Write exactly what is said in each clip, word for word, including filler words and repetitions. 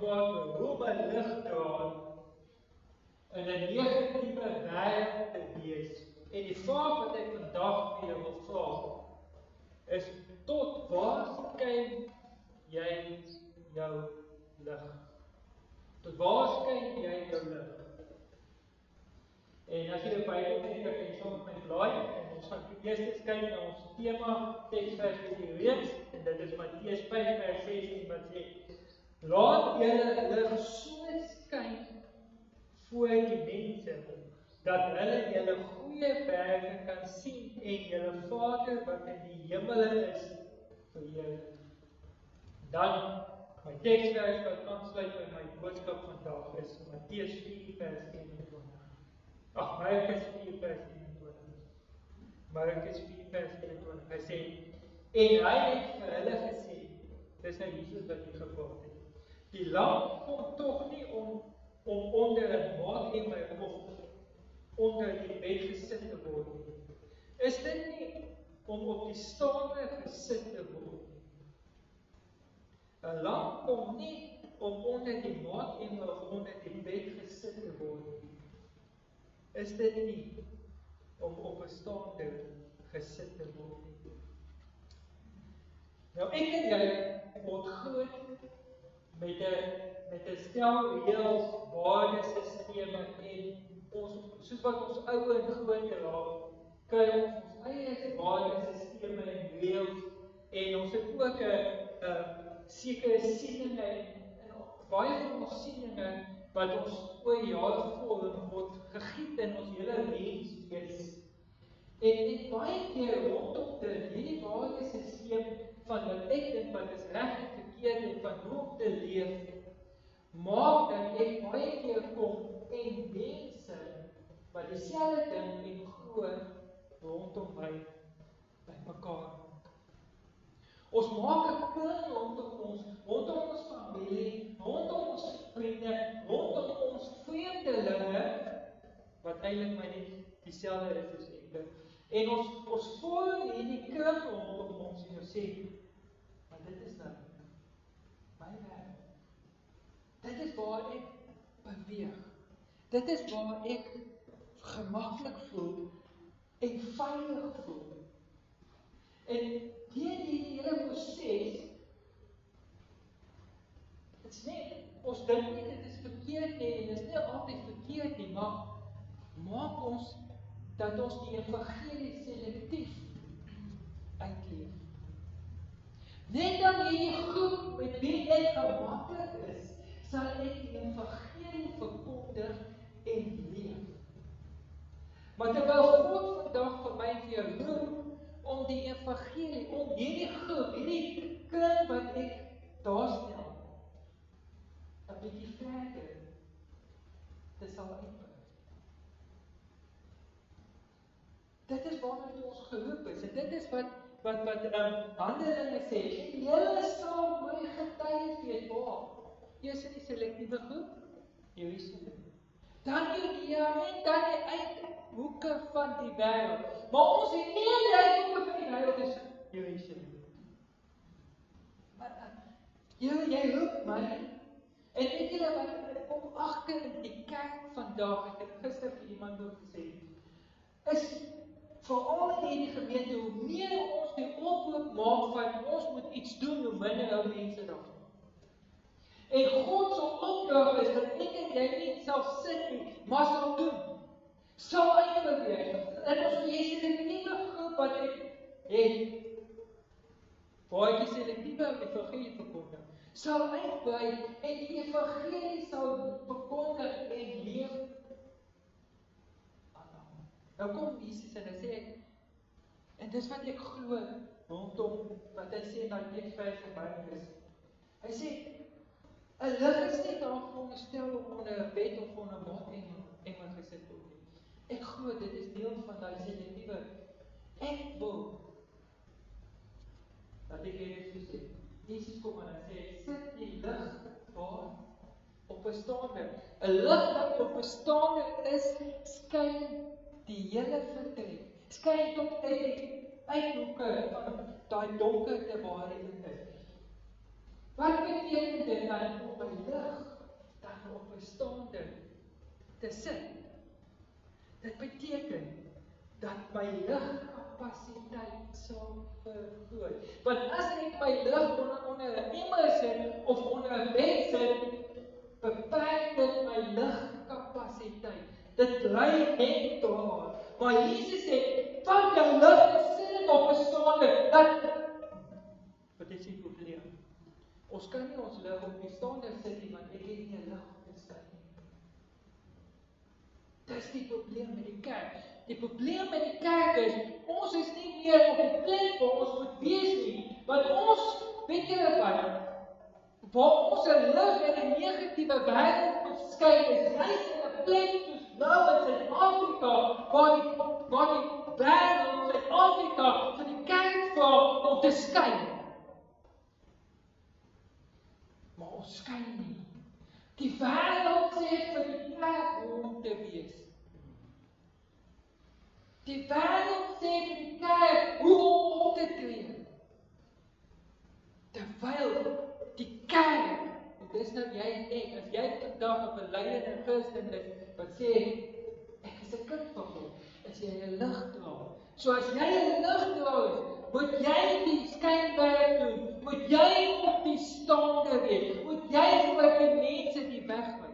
gevaar vir hoe my lig dra in 'n negatiewe wêreld te wees. En die vraag wat ek vandag vir jou wil vra, is tot waar skyn jy jou lig? Tot waar skyn jy jou lig? En as jy die Bybel het, kan jy saam met my blaai, en ons gaan eers kyk na ons tema, teksvers vir die reeks, en dit is Matteus vyf vers sestien wat sê, laat julle lig so skyn voor die mense, dat hulle julle goeie werke kan sien en julle Vader wat in die hemele is verheerlik. Dan my teksvers wat aansluit by my boodskap vandag is Matteus vier vers eenentwintig. Ag, Markus vier vers eenentwintig. Markus vier vers eenentwintig. Hy sê, en hy het vir hulle gesê, dis nou Jesus wat hier gepraat het, die lamp kom tog nie om om onder 'n maatemmer of onder die bed gesit te word nie. Is dit nie om op die staande gesit te word nie? 'n Lamp kom nie om onder die maatemmer of onder die bed gesit te word nie. Is dit nie om op 'n staande gesit te word nie? Nou ek en jy word groot met 'n met 'n stel reëls, waardesisteme en ons, soos wat ons ouer en groter raak, kry ons ons eie waardesisteme en reëls en ons het ook 'n 'n sekere sieninge en baie van ons sieninge wat ons oor jare vorm word gegiet in ons hele menswees. En en baie keer rondom dit hierdie waardesisteem van wat ek dink wat is reg en verkeerd en van hoe om te leef, maak dat ek baie keer kom en mense wat dieselfde ding en glo rondom my bymekaar. Ons maak 'n kring rondom ons, rondom ons familie, rondom ons vriende, rondom ons vreemdelinge, wat eintlik my net dieselfde is as ek dink. En ons ons vorm hierdie kring rondom ons en ons sê, maar dit is nou my wêreld. Dit is waar ek beweeg. Dit is waar ek gemaklik voel en veilig voel. En deur die hele proses, dit is nie, ons dink nie dit is verkeerd nie, en dit is nie altyd verkeerd nie, maar maak ons dat ons die evangelie selektief uitleef. Net dan hierdie groep met wie ek gemaklik is, sal ek die evangelie verkondig en leef. Maar terwyl God vandag vir my en vir jou roep om die evangelie, om hierdie groep, hierdie kring wat ek daar stel, 'n bietjie verder te sal uitbrei. Dit is waarna ons geroep is, en dit is wat wat wat um, Handelinge sê, en julle sal my getuies wees, waar? Eers in die selektiewe groep, Jerusalem. Dan Judea en dan die uithoeke van die wêreld. Maar ons het nie die uithoeke van die wêreld is Jerusalem. Julle, jy roep my, en weet julle wat ek kom agter in die kerk vandag, ek het gister vir iemand ook gesê, is veral in die gemeente, hoe meer ons die oproep maak van ons moet iets doen, hoe minder ou mense daar. En God se opdrag is dat ek en jy nie self sit nie, maar sal doen. Sal uitbeweeg. En ons is in 'n nuwe groep wat ek het, waar ek die selektiewe evangelie verkondig, sal uitbrei en die evangelie sal verkondig en leef. Nou kom Jesus en hy sê, en dis wat ek glo rondom wat hy sê dat net vers verby is. Hy sê, 'n lig is nie daar veronderstel om onder 'n bed of onder 'n maatemmer gesit word nie. Ek glo dit is deel van daai selektiewe. Ek wil dat ek Jesus sê. Jesus kom en hy sê, sit die lig waar op 'n staande. 'n Lig wat op 'n staande is, skyn die hele vertrek. Skyn tot uit die uithoeke van daai donkerte waar hy is. Wat beteken dit dan om my lig dan op 'n staande te sit? Dit beteken dat my ligkapasiteit sal vergroot. Want as ek my lig onder, onder 'n emmer sit of onder 'n bed sit, beperk dit my ligkapasiteit. Dit bly net daar. Maar Jesus sê, vat jou lig en sit dit op 'n staande. Dat wat is die probleem? Ons kan nie ons lig op die staande sit nie, want ek het nie 'n lig op die staande nie. Dis die probleem met die kerk. Die probleem met die kerk is, ons is nie meer op die plek waar ons moet wees nie. Want ons, weet julle wat, waar ons 'n lig in 'n negatiewe wêreld moet skyn, is juis in 'n plek soos nou in Suid-Afrika, waar die, waar die wêreld, Suid-Afrika, vir die kerk vra om te skyn. Maar ons skyn nie. Die wêreld sê vir die kerk hoe om te wees. Die wêreld sê vir die kerk hoe om op te tree. Terwyl die kerk, en dis nou jy en ek, as jy vandag 'n belydelike Christen is, wat sê, ek is 'n kind van God, as jy 'n lig dra. So as jy 'n lig dra, moet jy die skynwerk doen, moet jy op die staande wees, moet jy vir die mense die weg wys.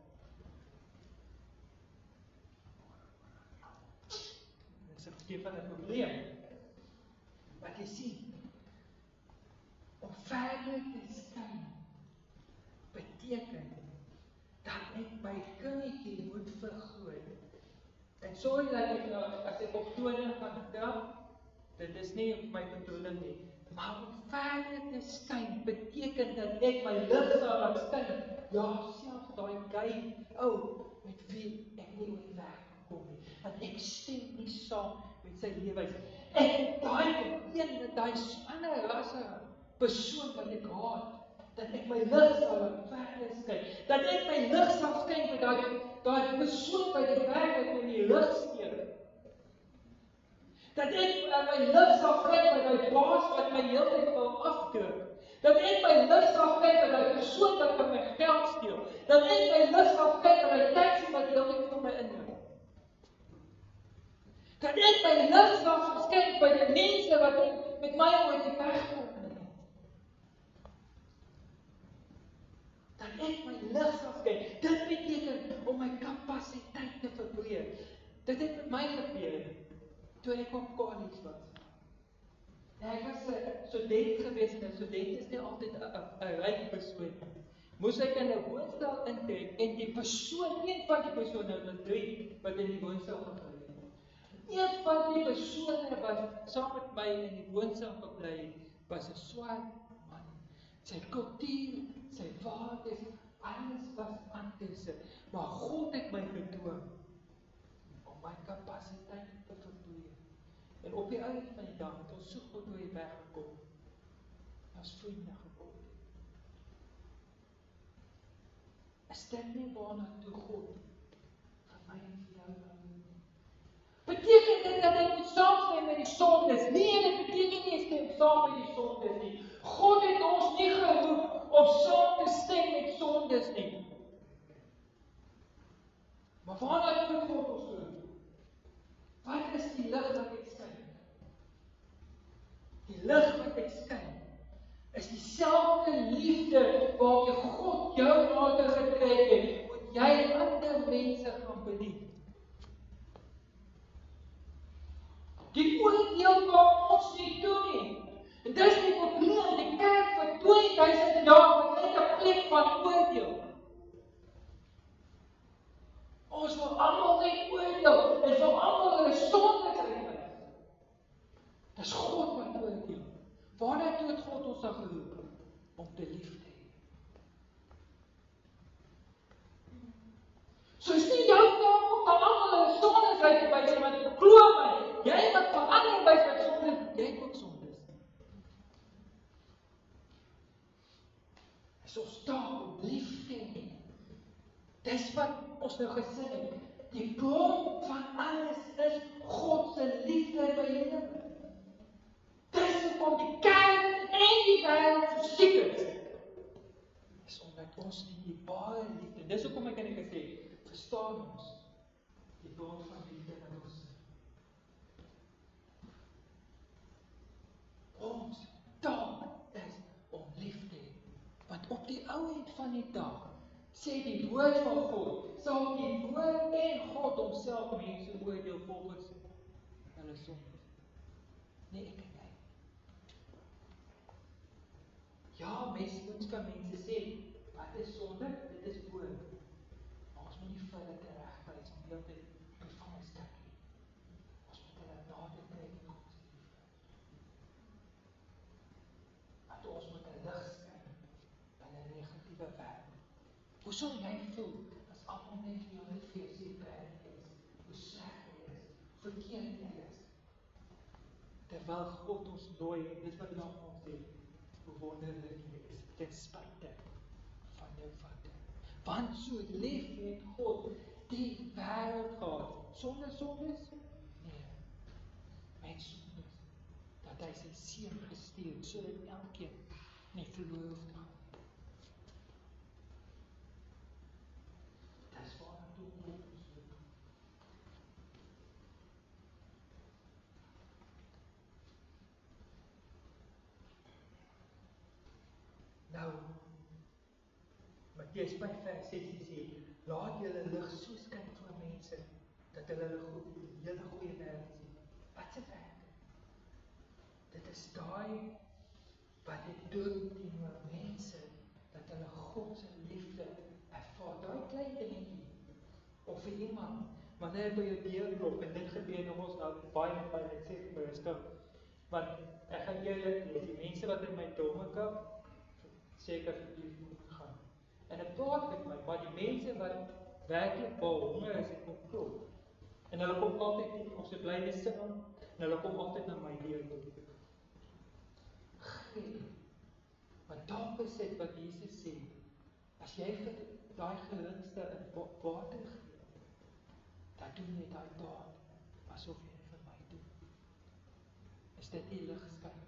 Dis 'n bietjie van 'n probleem. Wat jy sien, om verder te skyn, beteken dat ek my kingetjie moet vergroot. En sorry dat ek nou, as ek op tone gaan vertel, dit is nie my bedoeling nie. Maar om verder te skyn, beteken dat ek my lig sal laat skyn. Ja, selfs daai gay ou met wie ek nie oor die weg gekom nie. Want ek stem nie saam met sy lewens. Ek daai een met daai ander rasse persoon wat ek haat, dat ek my lig sal laat verder skyn. Dat ek my lig sal skyn vir daai daai persoon by die werk wat my die lig steek. Dat ek uh, my lig sal skyn by daai baas wat my heeltyd wil afdruk. Dat ek my lig sal skyn by daai persoon wat van my geld steel. Dat ek my lig sal skyn by daai taxi wat heeltyd vir my inneem. Dat ek my lig sal skyn by die mense wat met my ooit die weg kom. Dat ek my lig sal skyn. Dit beteken om my kapasiteit te verbreek. Dit het met my gebeur toe ek op college was. Ja, ek was 'n student gewees en 'n student is nie altyd 'n ryk persoon. Moes ek in 'n woonstel intrek en die persoon, een van die persone, hulle drie wat in die woonstel gebly het. Een van die persone wat saam met my in die woonstel gebly het, was 'n swart man. Sy kultuur, sy waardes, alles was anders. Maar God het my gedwing om my kapasiteit te verbreek. En op die einde van die dag het ons so goed oor die weg gekom. Ons vriende geword. Is dit nie waarna toe God vir my en vir jou nou nie? Beteken dit dat ek moet saamstem met die sondes? Nee, dit beteken nie stem saam met die sondes nie. God het ons nie geroep om saam te stem met sondes nie. Maar waarna toe God ons roep? Wat is die lig wat ek skyn? Die lig wat ek skyn is dieselfde liefde waarmee God jou later getrek het, moet jy ander mense gaan bedien. Die oordeel kan ons nie doen nie. En dis die probleem, die kerk vir twee duisend jaar was net 'n plek van oordeel. Ons wil almal net oordeel, en vir almal hulle sondes uitwys. Dis God wat oordeel. Waarna toe het God ons dan geroep? Om te lief te hê. So is nie jou taak om vir almal hulle sondes uit te wys, want glo my, jy wat vir ander wys wat sondes, jy het ook sondes. Dis ons taak om lief te hê. Dis wat ons nou gesê het. Die bron van alles is God se liefde by lewe. Dis hoekom die kerk en die wêreld so siek is. ons nie die ware liefde. Dis hoekom ek en ek sê, verstaan ons die woord van liefde in ons. Ons taak is om lief te hê. Want op die ou end van die dag, sê die woord van God, sal die woord en God homself mense oordeel volgens hulle sondes. Nee, ek en jy. Ja, mens moet kan mense sê, wat is sonde? Dit is woord. Maar ons moet nie vir hulle teregwys om heel te gevangenis kyk nie. Ons moet hulle nader trek in God se liefde. Want ons moet 'n lig skyn in 'n negatiewe wêreld. Hoe sal jy voel as almal net vir jou net vir jou sê bad is, hoe sleg jy is, verkeerd jy is? Terwyl God ons nooi, en dis wat nou ons sê, hoe wonderlik jy is, ten spyte van jou foute. Want so lief het God die wêreld gehad. Sonder sondes? Nee. Met sondes. Dat hy sy seun gestuur het, sodat elkeen nie verloor hoef te gaan. Dis waarna toe God ons roep. Nou, Matteus vyf vers sessie sê, laat julle lig so skyn voor mense, dat hulle hulle hele goeie werke sien. Wat se werke? Dit is daai wat dit doen teenoor mense, dat hulle God se liefde ervaar. Daai klein dingetjie, of vir iemand, wanneer by jou deur klop, en dit gebeur nog ons nou baie met baie, ek sê vir my rustig, want ek gaan eerlik wees, die mense wat in my domme kap, seker verlief moet gaan. En dit praat met my, maar die mense wat werklik waar honger is, het kom klop. En hulle kom altyd nie, ons het blyde sing, en hulle kom altyd na my deur toe. Gee. Want daar besit wat Jesus sê, as jy vir daai geringste in water gee, dan doen jy daai daad, asof jy dit vir my doen. Is dit nie lig skyn?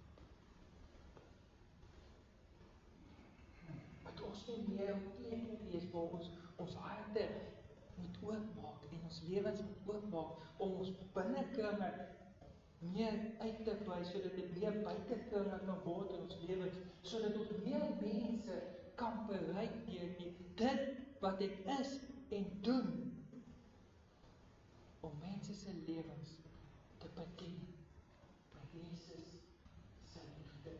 Want ons moet meer op plek moet wees waar ons ons harte moet oopmaak en ons lewens moet oopmaak om ons binnekringe meer uit te brei sodat dit meer buitekringe kan word in ons lewens, sodat ons meer mense kan bereik deur dit wat ek is en doen om mense se lewens te bedien met Jesus se liefde.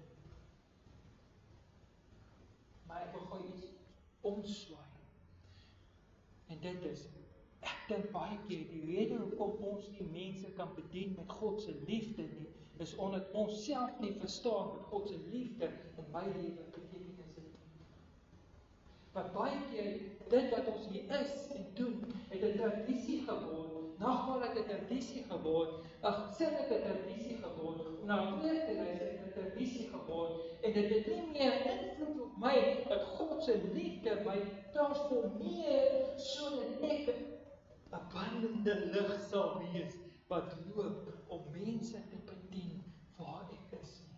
Maar ek wil gou iets omswaai. En dit is, ek dink baie keer, die rede hoekom ons nie mense kan bedien met God se liefde nie, is omdat ons self nie verstaan wat God se liefde in my lewe betekenis het. Want baie keer, dit wat ons hier is en doen, het 'n tradisie geword, nagmaal het 'n tradisie geword, ag, sin het 'n tradisie geword, om na kerk te reis het 'n tradisie geword, en dit het nie meer invloed op my, dat God se liefde my transformeer, sodat ek 'n brandende lig sal wees, wat loop om mense te bedien waar ek is nie.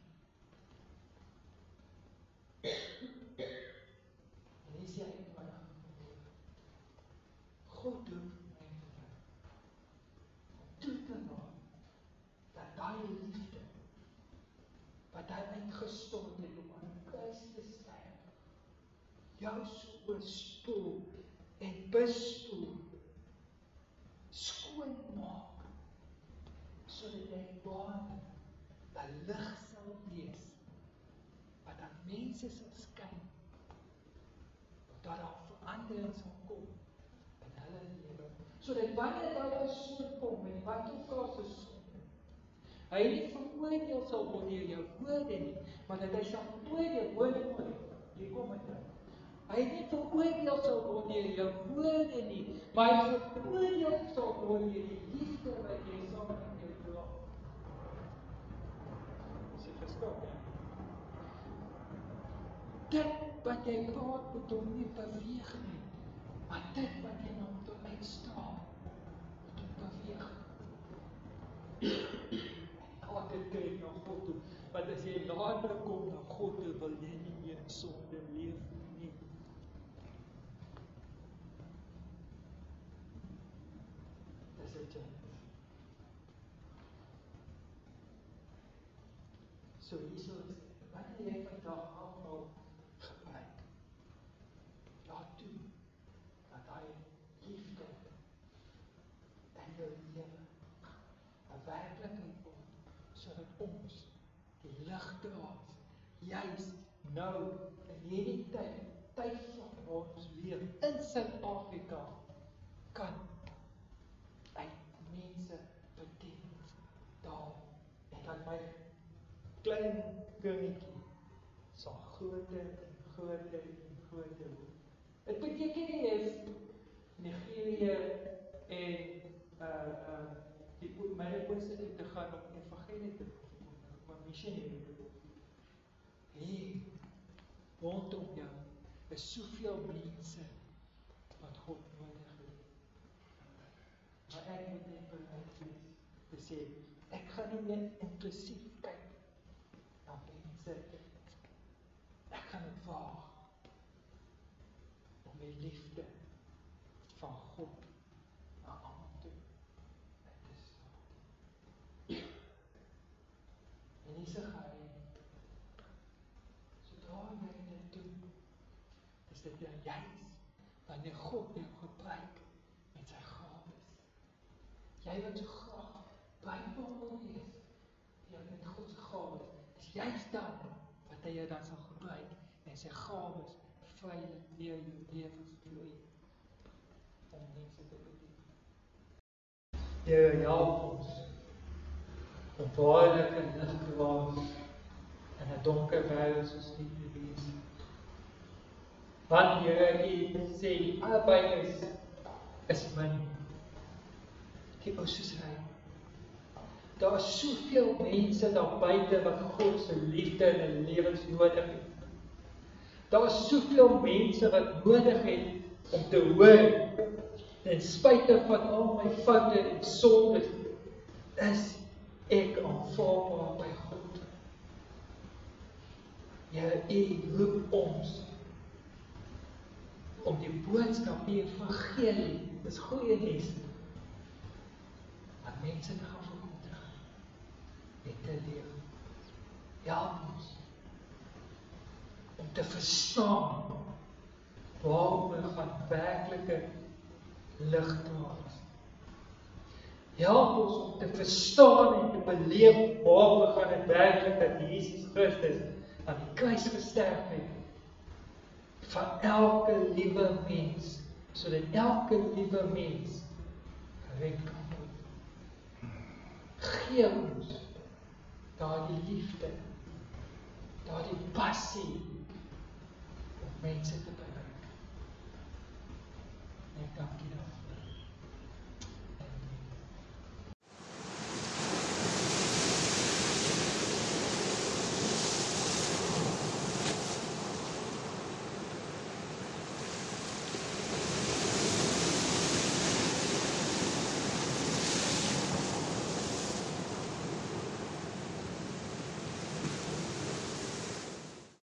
En hier sê hy in my hand, God doen my vir om toe te laat, dat daai liefde, wat hy uitgestort het om aan die kruis te sterf, jou so oorspoel en bespoel, skoon maak, sodat jy baan 'n lig sal wees, wat aan mense sal skyn, dat daar verandering sal kom in hulle lewe, sodat wanneer daai persoon kom en wat ook al se sonde, hy nie veroordeel sal word deur jou woorde nie, maar dat hy sal veroordeel word nie, hier kom dit nou. Hy nie veroordeel sal word deur jou woorde nie, maar hy veroordeel sal word deur die liefde wat jy saam met jou dra. Is dit verstaan, hè? Dit wat jy praat moet hom nie beweeg nie, maar dit wat jy nou moet uitstraal, moet hom beweeg. Altyd kyk na God toe, want as jy later kom na God toe, wil jy nie meer in sonde leef nie. So hierso is dit. Wanneer jy vandag almal gebruik, laat toe dat hy liefde in jou lewe 'n werklikheid word, sodat ons die lig draas, juis nou in hierdie tyd, tydvlak waar ons leef in Suid-Afrika, kan uit mense bedien daar, en dat my klein kringetjie sal groter en groter en groter word. Dit beteken nie is Nigerië en uh, uh, die Midde-Ooste toe te gaan om evangelie te verkondig, maar missionary te word. Hier, rondom jou, is soveel mense wat God nodig het. Maar ek moet net bereid wees te sê, ek gaan nie meer inklusief kyk na mense. Ek gaan het waag om die liefde van God na almal toe uit te staan. En hier is 'n geheim. Sodra jy dit doen, is dit jou juis wanneer God jou gebruik met sy gawes. Jy wat so graag Bybel wil lees, jy met God se gawes, is juis dan wat hy jou dan sal gebruik en sy gawes vrylik deur jou lewe vloei om mense te bedien. Here, help ons om waarlik 'n ligdraers in 'n donker wêreld soos hierdie te wees. Want Here, U sê die arbeiders is min. Die ou soos hy. Daar is soveel mense daar buite wat God se liefde in hulle lewens nodig het. Daar is soveel mense wat nodig het om te hoor, ten spyte van al my foute en sondes, is ek aanvaarbaar by God. Here, U roep ons om die boodskap, die evangelie, dis goeie nuus, aan mense te gaan verkondig en te leef. Help ons om te verstaan waarom we gaan werklike lig draas. Help ons om te verstaan en te beleef waarom we gaan het werklik dat Jesus Christus aan die kruis gesterf het van elke liewe mens, sodat elke liewe mens gered kan word. Gee ons daardie liefde, daardie passie om mense te bedien.